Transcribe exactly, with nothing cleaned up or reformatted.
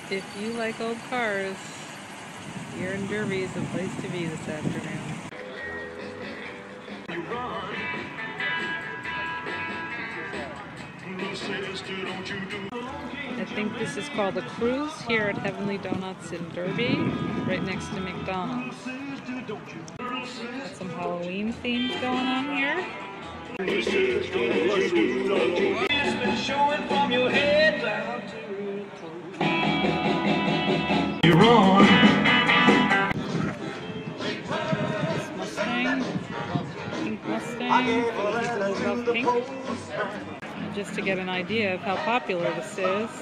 If you like old cars, here in Derby is the place to be this afternoon. I think this is called a cruise here at Heavenly Donuts in Derby, right next to McDonald's. Got some Halloween themes going on here. Mustang, pink Mustang, for the people who love pink. And just to get an idea of how popular this is.